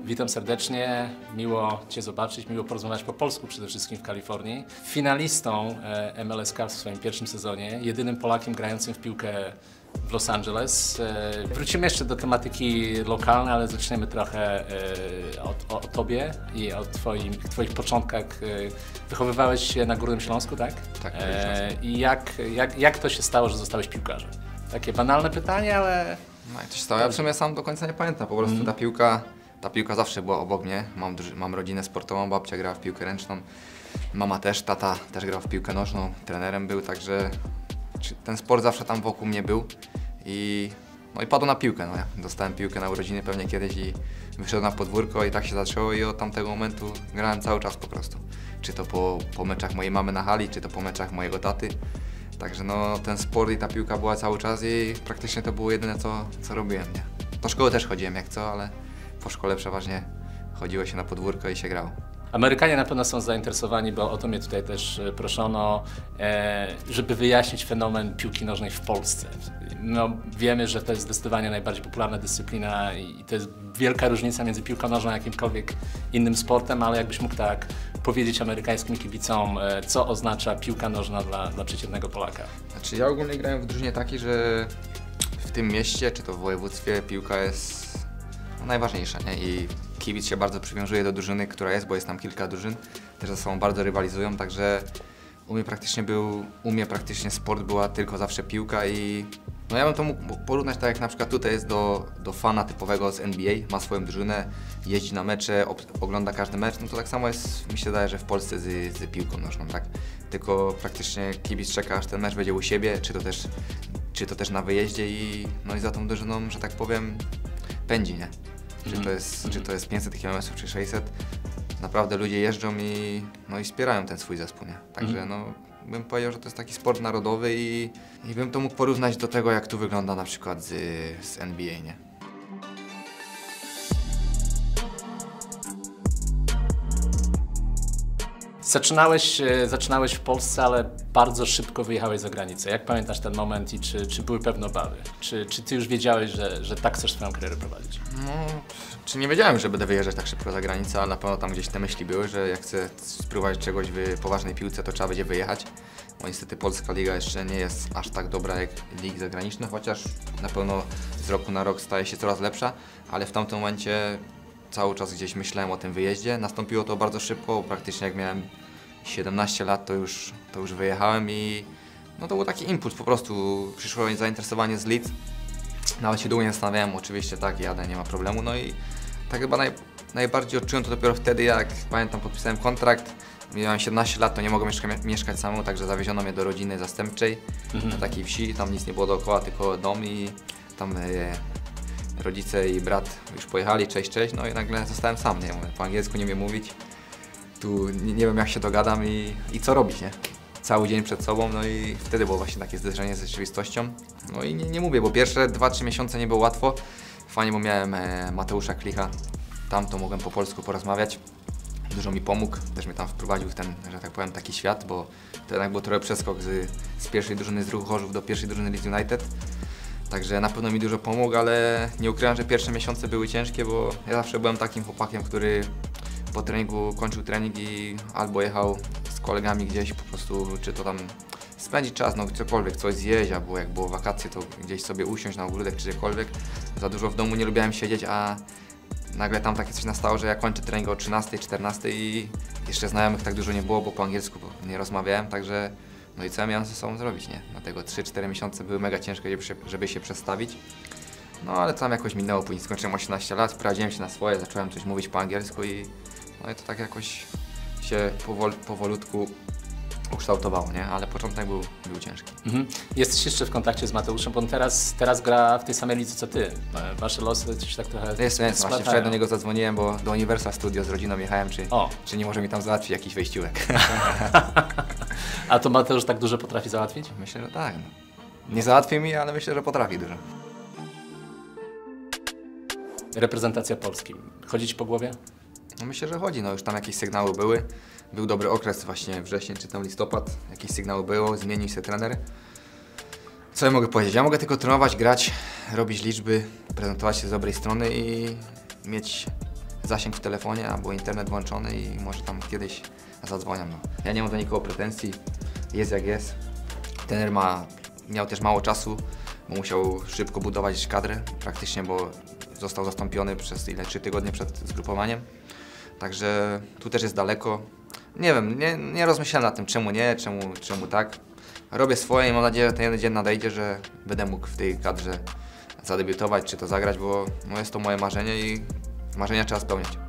Witam serdecznie, miło Cię zobaczyć, miło porozmawiać po polsku przede wszystkim w Kalifornii. Finalistą MLS Cup w swoim pierwszym sezonie, jedynym Polakiem grającym w piłkę w Los Angeles. Wrócimy jeszcze do tematyki lokalnej, ale zaczniemy trochę o Tobie i o Twoich początkach. Wychowywałeś się na Górnym Śląsku, tak? Tak. I jak to się stało, że zostałeś piłkarzem? Takie banalne pytanie, ale... No i to się stało. Ja w sumie sam do końca nie pamiętam. Po prostu ta piłka zawsze była obok mnie. Mam rodzinę sportową, babcia grała w piłkę ręczną. Mama też, tata też grał w piłkę nożną, trenerem był, także ten sport zawsze tam wokół mnie był. No i padło na piłkę. No ja dostałem piłkę na urodziny pewnie kiedyś i wyszedłem na podwórko i tak się zaczęło i od tamtego momentu grałem cały czas po prostu. Czy to po meczach mojej mamy na hali, czy to po meczach mojego taty. Także no, ten sport i ta piłka była cały czas i praktycznie to było jedyne, co robiłem. Nie? Do szkoły też chodziłem jak co, ale po szkole przeważnie chodziło się na podwórko i się grało. Amerykanie na pewno są zainteresowani, bo o to mnie tutaj też proszono, żeby wyjaśnić fenomen piłki nożnej w Polsce. No, wiemy, że to jest zdecydowanie najbardziej popularna dyscyplina i to jest wielka różnica między piłką nożną a jakimkolwiek innym sportem, ale jakbyś mógł tak powiedzieć amerykańskim kibicom, co oznacza piłka nożna dla przeciętnego Polaka? Znaczy ja ogólnie grałem w drużynie takiej, że w tym mieście, czy to w województwie, piłka jest najważniejsza, nie? I kibic się bardzo przywiązuje do drużyny, która jest, bo jest tam kilka drużyn, też ze sobą bardzo rywalizują, także u mnie praktycznie sport była tylko zawsze piłka i no ja bym to mógł porównać tak jak na przykład tutaj jest do fana typowego z NBA, ma swoją drużynę, jeździ na mecze, ogląda każdy mecz, no to tak samo jest, mi się wydaje, że w Polsce z piłką nożną, tak? Tylko praktycznie kibic czeka, aż ten mecz będzie u siebie, czy to też na wyjeździe i no i za tą drużyną, że tak powiem, pędzi, nie? Czy to jest 500 km czy 600, naprawdę ludzie jeżdżą i wspierają ten swój zespół, nie? Także no, bym powiedział, że to jest taki sport narodowy i bym to mógł porównać do tego, jak tu wygląda na przykład z NBA, nie? Zaczynałeś w Polsce, ale bardzo szybko wyjechałeś za granicę. Jak pamiętasz ten moment i czy były pewne obawy? Czy ty już wiedziałeś, że tak chcesz swoją karierę prowadzić? No, czy nie wiedziałem, że będę wyjeżdżać tak szybko za granicę, ale na pewno tam gdzieś te myśli były, że jak chcę spróbować czegoś w poważnej piłce, to trzeba będzie wyjechać. Bo niestety polska liga jeszcze nie jest aż tak dobra jak ligi zagraniczne, chociaż na pewno z roku na rok staje się coraz lepsza, ale w tamtym momencie cały czas gdzieś myślałem o tym wyjeździe. Nastąpiło to bardzo szybko, bo praktycznie jak miałem 17 lat, to już wyjechałem i no to był taki impuls, po prostu przyszło zainteresowanie z Leeds. Nawet się długo nie zastanawiałem, oczywiście tak, jadę, nie ma problemu. No i tak chyba najbardziej odczułem to dopiero wtedy, jak pamiętam, podpisałem kontrakt. Miałem 17 lat, to nie mogłem mieszkać samemu, także zawieziono mnie do rodziny zastępczej na takiej wsi. Tam nic nie było dookoła, tylko dom i tam rodzice i brat już pojechali, cześć, no i nagle zostałem sam, nie? Po angielsku nie umiem mówić. Tu nie wiem, jak się dogadam i co robić, nie? Cały dzień przed sobą, no i wtedy było właśnie takie zderzenie z rzeczywistością. No i nie mówię, bo pierwsze 2-3 miesiące nie było łatwo. Fajnie, bo miałem Mateusza Klicha, tam to mogłem po polsku porozmawiać. Dużo mi pomógł, też mnie tam wprowadził w ten, że tak powiem, taki świat, bo to jednak był trochę przeskok z pierwszej drużyny z Ruchu Chorzów do pierwszej drużyny Leeds United. Także na pewno mi dużo pomógł, ale nie ukrywam, że pierwsze miesiące były ciężkie, bo ja zawsze byłem takim chłopakiem, który po treningu kończył trening i albo jechał z kolegami gdzieś po prostu, czy to tam spędzić czas, no cokolwiek, coś zjeść, albo jak było wakacje, to gdzieś sobie usiąść na ogródek, czy gdziekolwiek. Za dużo w domu nie lubiłem siedzieć, a nagle tam takie coś nastało, że ja kończę trening o 13, 14 i jeszcze znajomych tak dużo nie było, bo po angielsku nie rozmawiałem, także no i co ja miałem ze sobą zrobić, nie? Dlatego 3-4 miesiące były mega ciężkie, żeby się przestawić. No ale tam jakoś minęło, później skończyłem 18 lat, wprowadziłem się na swoje, zacząłem coś mówić po angielsku i no i to tak jakoś się powolutku ukształtowało, nie? Ale początek był ciężki. Jesteś jeszcze w kontakcie z Mateuszem, bo on teraz gra w tej samej lidze co ty. Wasze losy coś tak trochę Jest, właśnie wczoraj do niego zadzwoniłem, bo do Universal Studio z rodziną jechałem, czy nie może mi tam załatwić jakiś wejściówek. A to Mateusz tak dużo potrafi załatwić? Myślę, że tak. No. Nie załatwi mi, ale myślę, że potrafi dużo. Reprezentacja Polski. Chodzi ci po głowie? No myślę, że chodzi. No już tam jakieś sygnały były. Był dobry okres właśnie wrzesień czy tam listopad. Jakieś sygnały było, zmienił się trener. Co ja mogę powiedzieć? Ja mogę tylko trenować, grać, robić liczby, prezentować się z dobrej strony i mieć zasięg w telefonie albo internet włączony i może tam kiedyś zadzwonią. No. Ja nie mam do nikogo pretensji, jest jak jest. Trener miał też mało czasu, bo musiał szybko budować kadrę praktycznie, bo został zastąpiony przez 3 tygodnie przed zgrupowaniem. Także tu też jest daleko. Nie wiem, nie rozmyślałem nad tym, czemu nie, czemu tak. Robię swoje i mam nadzieję, że ten jeden dzień nadejdzie, że będę mógł w tej kadrze zadebiutować czy to zagrać, bo jest to moje marzenie i marzenia trzeba spełniać.